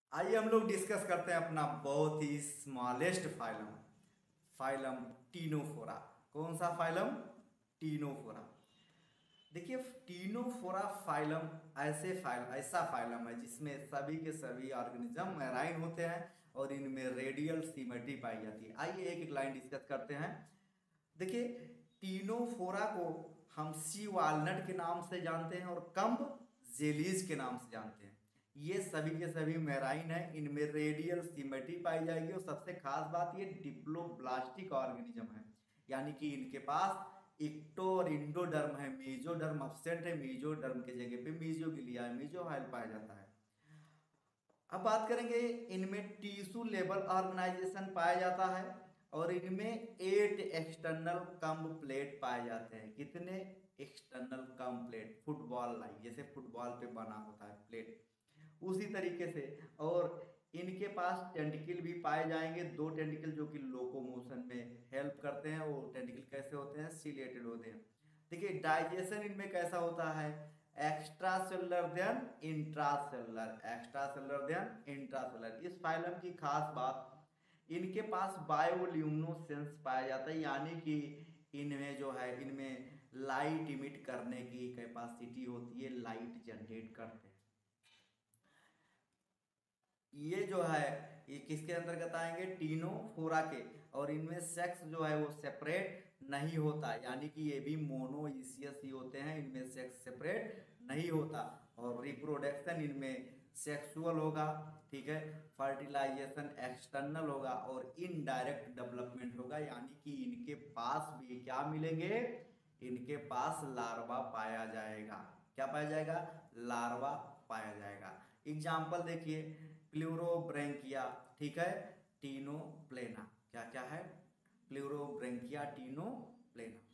आइए हम लोग डिस्कस करते हैं अपना बहुत ही स्मॉलेस्ट फाइलम, फाइलम टीनोफोरा। कौन सा फाइलम? टीनोफोरा। देखिए, टीनोफोरा फाइलम ऐसा फाइलम है जिसमें सभी के सभी ऑर्गेनिज्म मैराइन होते हैं और इनमें रेडियल सिमेट्री पाई जाती है। आइए एक एक लाइन डिस्कस करते हैं। देखिए, टीनोफोरा को हम सी वालनट के नाम से जानते हैं और कम्ब जेलीज के नाम से जानते हैं। ये सभी के सभी मैराइन है, इनमें रेडियल सिमेट्री पाई जाएगी और सबसे खास बात ये डिप्लोब्लास्टिक ऑर्गेनिज्म है, यानी कि इनके पास इक्टो और इंडोडर्म है। मेजोडर्म एब्सेंट है, मेजोडर्म के जगह पे मीजोग्लिया मीजोहाइल पाया जाता है। अब बात करेंगे, इनमें टिश्यू लेवल ऑर्गेनाइजेशन पाया जाता है और इनमें 8 एक्सटर्नल कम्ब प्लेट पाए जाते हैं। कितने external comb plate? Football like, जैसे फुटबॉल पे बना होता है प्लेट, उसी तरीके से। और इनके पास टेंटिकल भी पाए जाएंगे, 2 टेंटिकल जो कि लोकोमोशन में हेल्प करते हैं। वो टेंटिकल कैसे होते हैं? सिलेटेड होते हैं। देखिए, डाइजेशन इनमें कैसा होता है? Extracellular than intracellular, extracellular than intracellular. इस फाइलम की खास बात, इनके पास बायोल्यूमिनेसेंस पाया जाता है, यानी कि इनमें जो है, इनमें लाइट इमिट करने की कैपेसिटी होती है, लाइट जनरेट करते हैं। ये जो है, ये किसके अंतर्गत आएंगे? टीनोफोरा के। और इनमें सेक्स जो है वो सेपरेट नहीं होता, यानी कि ये भी मोनोइसियस ही होते हैं, इनमें सेक्स सेपरेट नहीं होता। और रिप्रोडक्शन इनमें सेक्सुअल होगा, ठीक है। फर्टिलाइजेशन एक्सटर्नल होगा और इनडायरेक्ट डेवलपमेंट होगा, यानी कि इनके पास भी क्या मिलेंगे? इनके पास लार्वा पाया जाएगा। क्या पाया जाएगा? लार्वा पाया जाएगा। एग्जाम्पल देखिए, प्लूरोब्रैंकिया, ठीक है, टीनोप्लेना। क्या क्या है? Pleurobrachia, Ctenoplana.